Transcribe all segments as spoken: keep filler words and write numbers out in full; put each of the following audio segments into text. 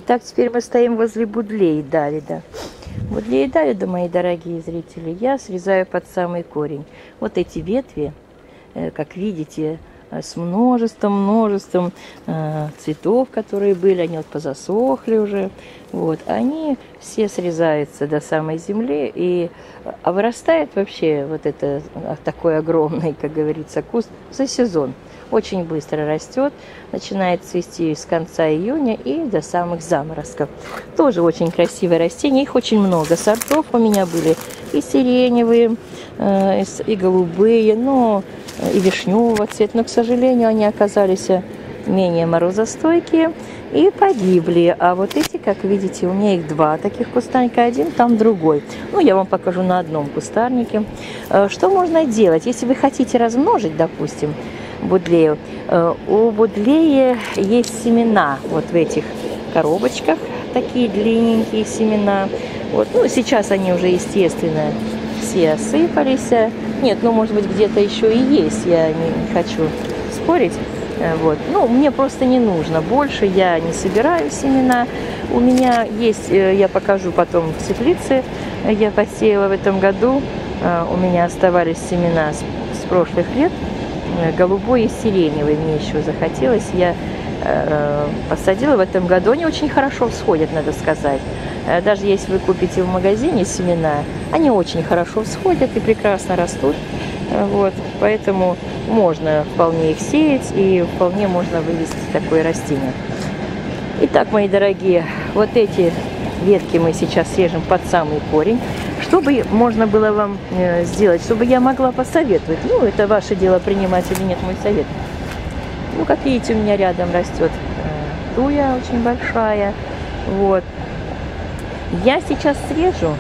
Итак, теперь мы стоим возле будлеи Давида. Будлеи Давида, мои дорогие зрители, я срезаю под самый корень. Вот эти ветви, как видите, с множеством-множеством э, цветов, которые были, они вот позасохли уже, вот, они все срезаются до самой земли, и а вырастает вообще вот это такой огромный, как говорится, куст за сезон. Очень быстро растет, начинает цвести с конца июня и до самых заморозков. Тоже очень красивое растение, их очень много сортов у меня были, и сиреневые, э, и голубые, но и вишневого цвета, но, к сожалению, они оказались менее морозостойкие и погибли. А вот эти, как видите, у меня их два таких кустарника, один там другой. Ну, я вам покажу на одном кустарнике. Что можно делать, если вы хотите размножить, допустим, будлею? У будлеи есть семена вот в этих коробочках, такие длинненькие семена. Вот. Ну, сейчас они уже, естественно, все осыпались. Нет, ну, может быть, где-то еще и есть, я не, не хочу спорить. Вот. Ну, мне просто не нужно больше, я не собираю семена. У меня есть, я покажу потом в теплице, я посеяла в этом году, у меня оставались семена с, с прошлых лет, голубой и сиреневый, мне еще захотелось, я э, посадила в этом году, они очень хорошо всходят, надо сказать. Даже если вы купите в магазине семена, они очень хорошо всходят и прекрасно растут. Вот, поэтому можно вполне их сеять и вполне можно вывести такое растение. Итак, мои дорогие, вот эти ветки мы сейчас срежем под самый корень. Чтобы можно было вам сделать, чтобы я могла посоветовать, ну, это ваше дело, принимать или нет мой совет. Ну, как видите, у меня рядом растет туя очень большая. Вот. Я сейчас срежу,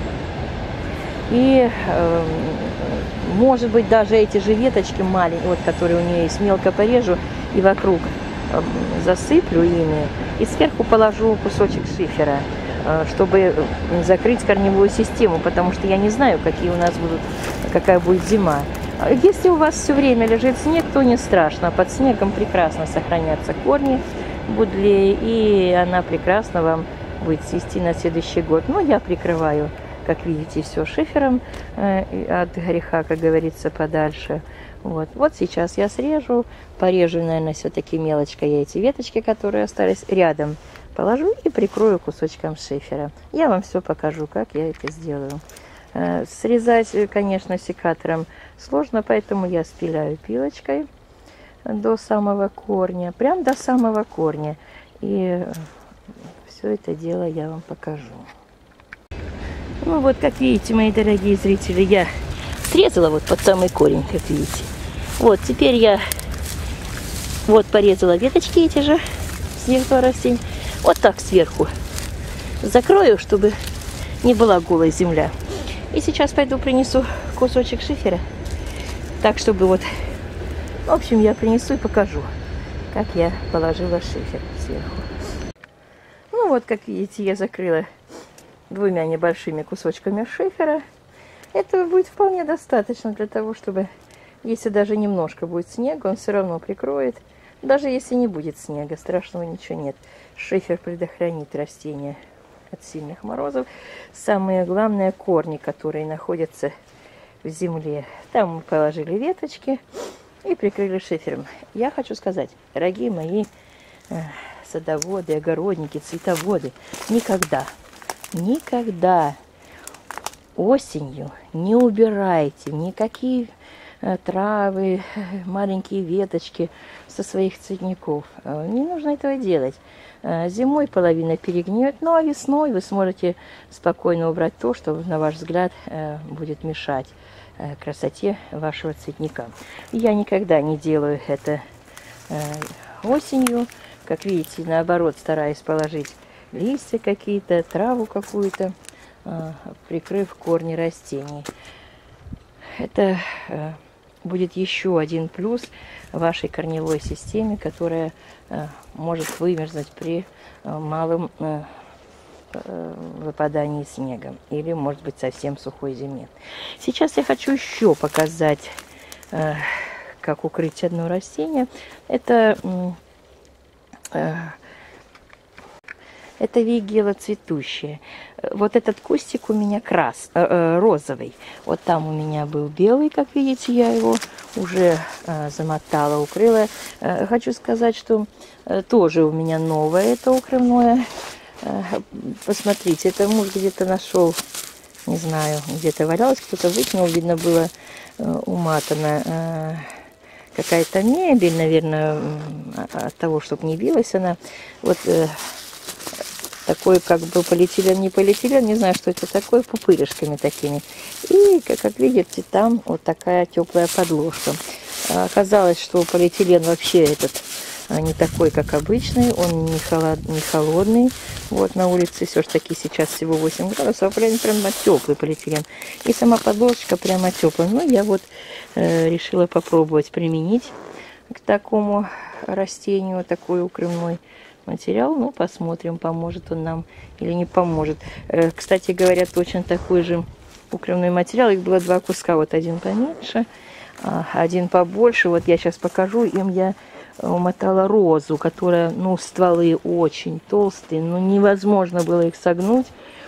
и, э, может быть, даже эти же веточки маленькие, вот, которые у нее есть, мелко порежу и вокруг э, засыплю ими, и сверху положу кусочек шифера, э, чтобы закрыть корневую систему, потому что я не знаю, какие у нас будут, какая будет зима. Если у вас все время лежит снег, то не страшно, под снегом прекрасно сохранятся корни будлеи, и она прекрасно вам будет цвести на следующий год. Но я прикрываю, как видите, все шифером э, от греха, как говорится, подальше. Вот. Вот сейчас я срежу, порежу, наверное, все-таки мелочкой я эти веточки, которые остались рядом, положу и прикрою кусочком шифера. Я вам все покажу, как я это сделаю. Э, срезать, конечно, секатором сложно, поэтому я спиляю пилочкой до самого корня, прям до самого корня. И все это дело я вам покажу. Ну вот, как видите, мои дорогие зрители, я срезала вот под самый корень, как видите. Вот, теперь я вот порезала веточки эти же с некоторого растения. Вот так сверху закрою, чтобы не была голая земля. И сейчас пойду принесу кусочек шифера. Так, чтобы вот, в общем, я принесу и покажу, как я положила шифер сверху. Ну вот, как видите, я закрыла двумя небольшими кусочками шифера. Этого будет вполне достаточно для того, чтобы, если даже немножко будет снега, он все равно прикроет. Даже если не будет снега, страшного ничего нет. Шифер предохранит растения от сильных морозов. Самое главное, корни, которые находятся в земле. Там мы положили веточки и прикрыли шифером. Я хочу сказать, дорогие мои садоводы, огородники, цветоводы, никогда, никогда осенью не убирайте никакие э, травы, маленькие веточки со своих цветников. Э, не нужно этого делать. Э, зимой половина перегниет, ну а весной вы сможете спокойно убрать то, что, на ваш взгляд, э, будет мешать э, красоте вашего цветника. Я никогда не делаю это э, осенью. Как видите, наоборот, стараюсь положить листья какие-то, траву какую-то, прикрыв корни растений. Это будет еще один плюс вашей корневой системе, которая может вымерзнуть при малом выпадании снега или, может быть, совсем сухой зиме. Сейчас я хочу еще показать, как укрыть одно растение. Это Это вейгела цветущая. Вот этот кустик у меня крас, э, э, розовый. Вот там у меня был белый, как видите, я его уже э, замотала, укрыла. Э, хочу сказать, что э, тоже у меня новое это укрывное. Э, посмотрите, это муж где-то нашел, не знаю, где-то валялось, кто-то выкинул, видно было э, уматано. Э, какая-то мебель, наверное, от того, чтобы не билась она. Вот э, такой как бы полиэтилен, не полиэтилен, не знаю, что это такое, пупырышками такими. И, как, как видите, там вот такая теплая подложка. А оказалось, что полиэтилен вообще этот не такой, как обычный, он не, холод, не холодный. Вот на улице все-таки сейчас всего восемь градусов, а прям, прямо теплый полиэтилен. И сама подложка прямо теплая. Ну, я вот э, решила попробовать применить к такому растению такой укрывной материал. Ну, посмотрим, поможет он нам или не поможет. Э, кстати говоря, точно такой же укрывной материал. Их было два куска. Вот один поменьше, а один побольше. Вот я сейчас покажу. Им я умотала розу, которая, ну, стволы очень толстые, ну, невозможно было их согнуть,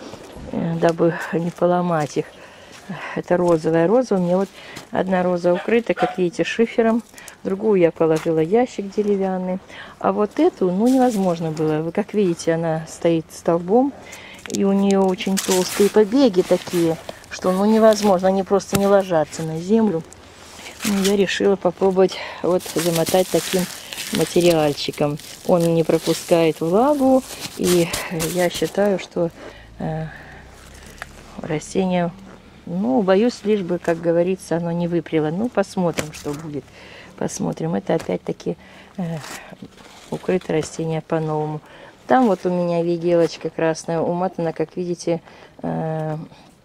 дабы не поломать их. Это розовая роза. У меня вот одна роза укрыта, как видите, шифером, другую я положила ящик деревянный, а вот эту, ну, невозможно было. Вы как видите, она стоит столбом, и у нее очень толстые побеги такие, что, ну, невозможно, они просто не ложатся на землю. Я решила попробовать вот замотать таким материальчиком. Он не пропускает влагу, и я считаю, что э, растение, ну, боюсь, лишь бы, как говорится, оно не выпрело. Ну, посмотрим, что будет. Посмотрим. Это опять-таки э, укрыто растение по-новому. Там вот у меня вейгелочка красная умотана, как видите, э,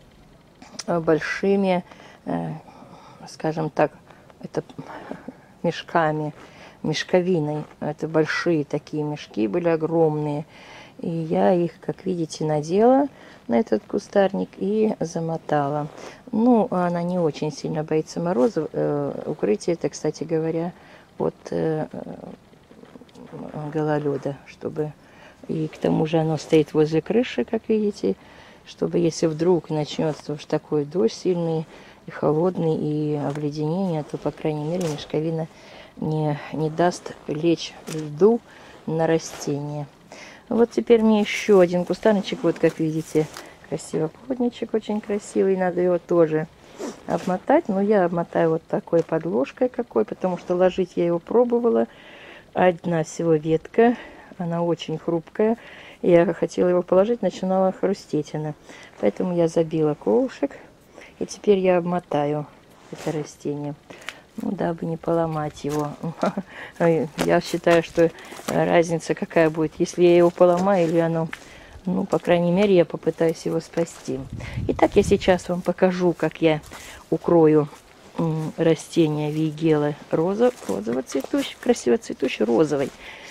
большими, э, скажем так, это мешками, мешковиной. Это большие такие мешки были, огромные. И я их, как видите, надела на этот кустарник и замотала. Ну, она не очень сильно боится морозов. Э, укрытие это, кстати говоря, от э, гололеда, чтобы... И к тому же оно стоит возле крыши, как видите, чтобы если вдруг начнется уж такой дождь сильный, и холодный, и обледенение, то, по крайней мере, мешковина не, не даст лечь льду на растение. Вот теперь мне еще один кустарничек, вот как видите, красивый плотничек, очень красивый, надо его тоже обмотать, но я обмотаю вот такой подложкой какой, потому что ложить я его пробовала, одна всего ветка, она очень хрупкая, я хотела его положить, начинала хрустеть она, поэтому я забила колышек. И теперь я обмотаю это растение, ну, дабы не поломать его. Я считаю, что разница какая будет, если я его поломаю или оно, ну, по крайней мере, я попытаюсь его спасти. Итак, я сейчас вам покажу, как я укрою растение вейгела роза, розово цветущей, красиво цветущей розовой.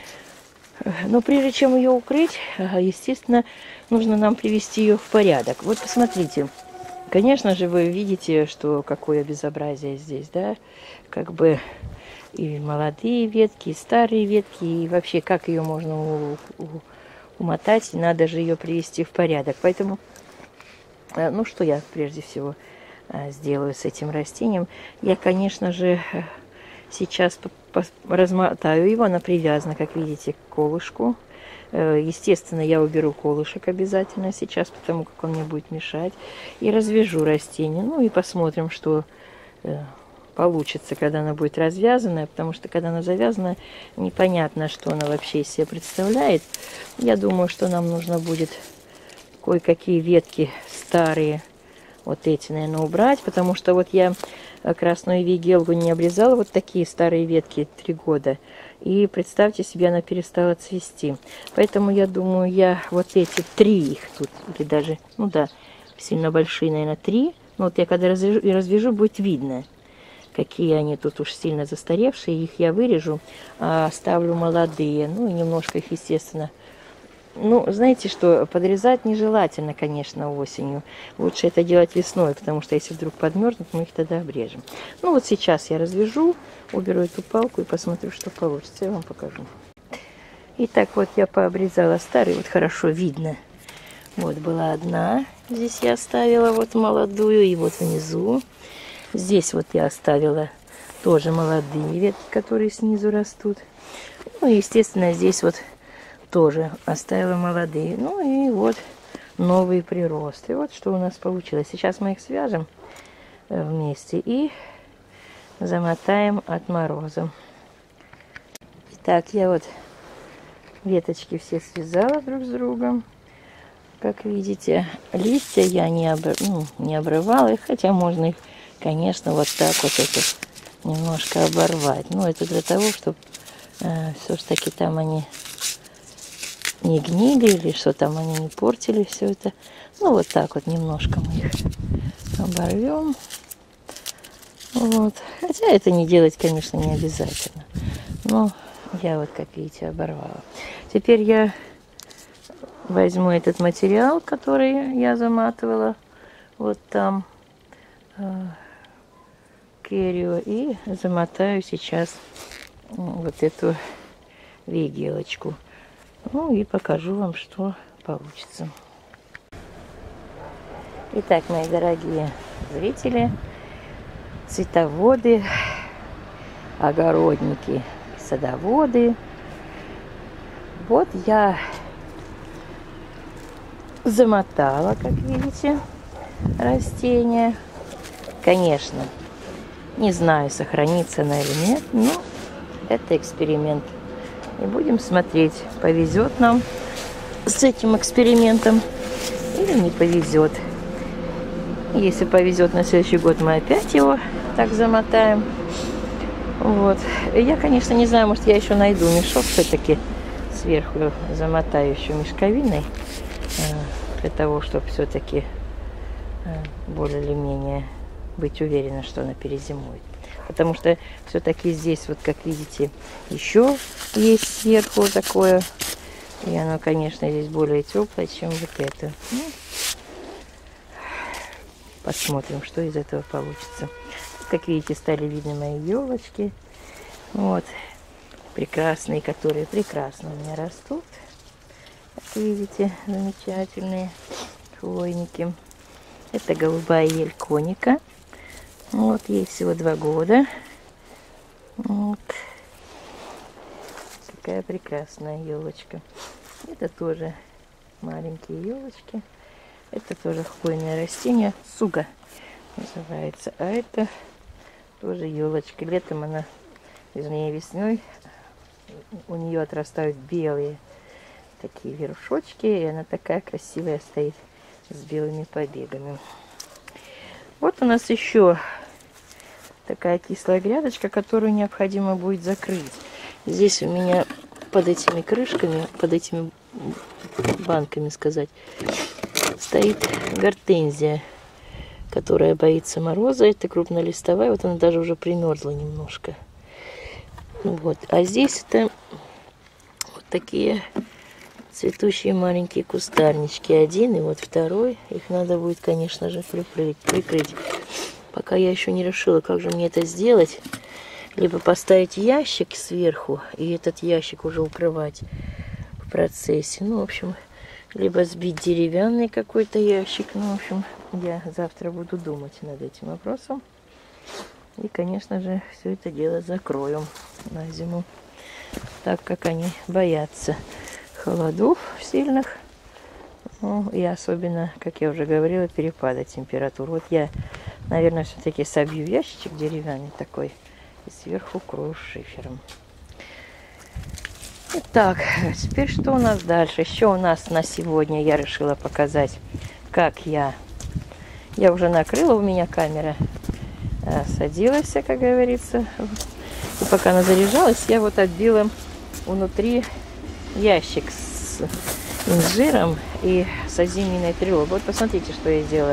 Но прежде чем ее укрыть, естественно, нужно нам привести ее в порядок. Вот посмотрите. Конечно же, вы видите, что какое безобразие здесь, да? Как бы и молодые ветки, и старые ветки, и вообще, как ее можно умотать, надо же ее привести в порядок. Поэтому, ну, что я прежде всего сделаю с этим растением? Я, конечно же, сейчас размотаю его, она привязана, как видите, к колышку. Естественно, я уберу колышек обязательно сейчас, потому как он мне будет мешать. И развяжу растение. Ну и посмотрим, что э, получится, когда она будет развязанная. Потому что, когда она завязана, непонятно, что она вообще из себя представляет. Я думаю, что нам нужно будет кое-какие ветки старые, вот эти, наверное, убрать. Потому что вот я красную вейгелу не обрезала, вот такие старые ветки, три года. И представьте себе, она перестала цвести. Поэтому я думаю, я вот эти три их тут, или даже, ну да, сильно большие, наверное, три. Ну вот я когда развяжу, развяжу, будет видно, какие они тут уж сильно застаревшие. Их я вырежу, а оставлю молодые. Ну и немножко их, естественно. Ну, знаете что, подрезать нежелательно, конечно, осенью. Лучше это делать весной, потому что если вдруг подмерзнут, мы их тогда обрежем. Ну вот сейчас я развяжу, уберу эту палку и посмотрю, что получится. Я вам покажу. И так вот я пообрезала старые, вот хорошо видно. Вот была одна, здесь я оставила вот молодую, и вот внизу. Здесь вот я оставила тоже молодые ветки, которые снизу растут. Ну и, естественно, здесь вот тоже оставила молодые. Ну и вот новые приросты. Вот что у нас получилось. Сейчас мы их свяжем вместе и замотаем от мороза. Итак, я вот веточки все связала друг с другом. Как видите, листья я не, обр... ну, не обрывала, хотя можно их, конечно, вот так вот это немножко оборвать. Но это для того, чтобы э, все-таки там они не гнили или что там они не портили все это. Ну вот так вот немножко мы их оборвем. Вот. Хотя это не делать, конечно, не обязательно. Но я вот, как видите, оборвала. Теперь я возьму этот материал, который я заматывала вот там э, керио, и замотаю сейчас вот эту вигелочку. Ну и покажу вам, что получится. Итак, мои дорогие зрители, цветоводы, огородники, садоводы. Вот я замотала, как видите, растение. Конечно, не знаю, сохранится она или нет, но это эксперимент. И будем смотреть, повезет нам с этим экспериментом или не повезет. Если повезет, на следующий год мы опять его так замотаем. Вот. Я, конечно, не знаю, может, я еще найду мешок все-таки сверху, замотаю еще мешковиной, для того, чтобы все-таки более или менее быть уверена, что она перезимует. Потому что все-таки здесь, вот как видите, еще есть сверху такое. И оно, конечно, здесь более теплое, чем вот это. Ну, посмотрим, что из этого получится. Как видите, стали видны мои елочки. Вот. Прекрасные, которые прекрасно у меня растут. Как видите, замечательные хвойники. Это голубая ель коника. Вот, ей всего два года. Вот. Такая прекрасная елочка. Это тоже маленькие елочки. Это тоже хвойное растение. Суга называется. А это тоже елочка. Летом она, вернее весной, у нее отрастают белые такие вершочки. И она такая красивая стоит с белыми побегами. Вот у нас еще такая кислая грядочка, которую необходимо будет закрыть. Здесь у меня под этими крышками, под этими банками, сказать, стоит гортензия, которая боится мороза. Это крупнолистовая, вот она даже уже примерзла немножко. Вот. А здесь это вот такие цветущие маленькие кустарнички. Один и вот второй. Их надо будет, конечно же, прикрыть. прикрыть. Пока я еще не решила, как же мне это сделать. Либо поставить ящик сверху, и этот ящик уже укрывать в процессе. Ну, в общем, либо сбить деревянный какой-то ящик. Ну, в общем, я завтра буду думать над этим вопросом. И, конечно же, все это дело закроем на зиму, так как они боятся холодов сильных. Ну, и особенно, как я уже говорила, перепада температур. Вот я, наверное, все-таки собью ящичек деревянный такой и сверху укрою шифером. Итак, теперь что у нас дальше? Еще у нас на сегодня я решила показать, как я... Я уже накрыла, у меня камера садилась, как говорится. И пока она заряжалась, я вот отбила внутри ящик с инжиром и с азиминой тревогой. Вот посмотрите, что я сделала.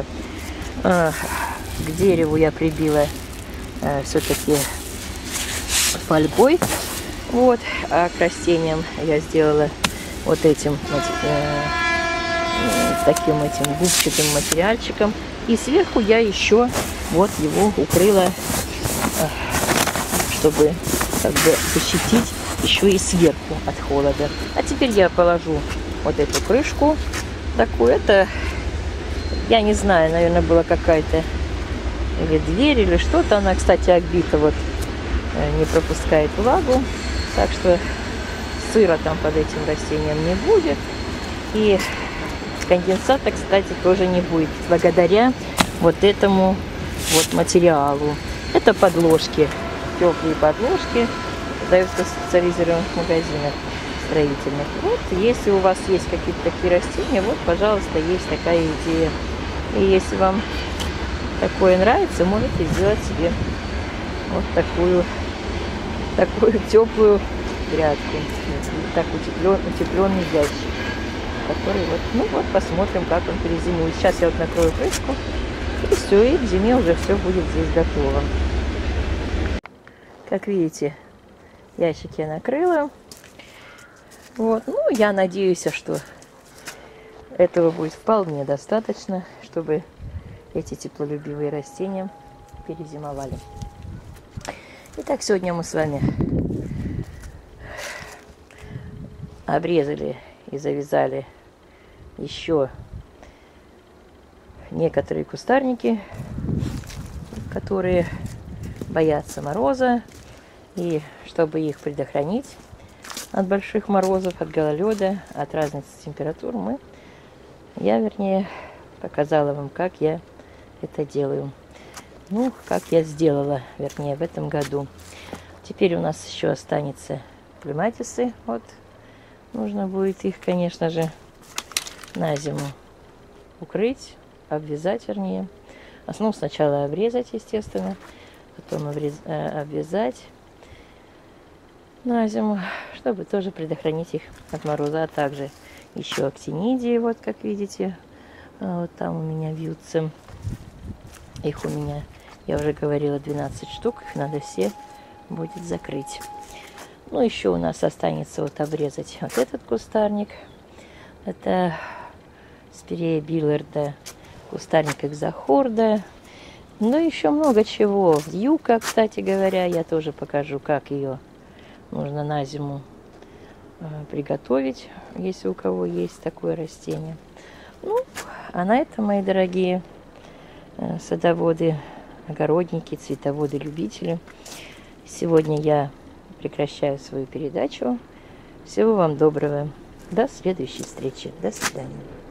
К дереву я прибила все-таки фольгой. Вот. А к растениям я сделала вот этим вот, э, таким этим губчатым материальчиком. И сверху я еще вот его укрыла, чтобы как бы защитить еще и сверху от холода. А теперь я положу вот эту крышку такую. Это, я не знаю, наверное, была какая-то или дверь, или что-то. Она, кстати, оббита, вот, не пропускает влагу. Так что сыра там под этим растением не будет. И конденсата, кстати, тоже не будет. Благодаря вот этому вот материалу. Это подложки. Теплые подложки. Продаются в специализированных магазинах строительных. Вот, если у вас есть какие-то такие растения, вот, пожалуйста, есть такая идея. И если вам такое нравится, можете сделать себе вот такую, такую теплую грядку. Так утеплен, утепленный ящик. Который вот, ну вот, посмотрим, как он перезимует. Сейчас я вот накрою крышку. И все, и к зиме уже все будет здесь готово. Как видите, ящик я накрыла. Вот, ну, я надеюсь, что этого будет вполне достаточно, чтобы эти теплолюбивые растения перезимовали. Итак, сегодня мы с вами обрезали и завязали еще некоторые кустарники, которые боятся мороза. И чтобы их предохранить от больших морозов, от гололеда, от разницы температур, мы, я, вернее, показала вам, как я это делаю. Ну, как я сделала, вернее, в этом году. Теперь у нас еще останется клематисы. Вот, нужно будет их, конечно же, на зиму укрыть, обвязать, вернее. Основу сначала обрезать, естественно, потом обрез... обвязать на зиму, чтобы тоже предохранить их от мороза. А также еще актинидии, вот как видите, вот там у меня вьются. Их у меня, я уже говорила, двенадцать штук, их надо все будет закрыть. Ну, еще у нас останется вот обрезать вот этот кустарник. Это спирея Билларда, кустарник экзохорда. Ну, еще много чего. Юка, кстати говоря, я тоже покажу, как ее нужно на зиму э, приготовить, если у кого есть такое растение. Ну, а на этом, мои дорогие э, садоводы, огородники, цветоводы, любители, сегодня я прекращаю свою передачу. Всего вам доброго. До следующей встречи. До свидания.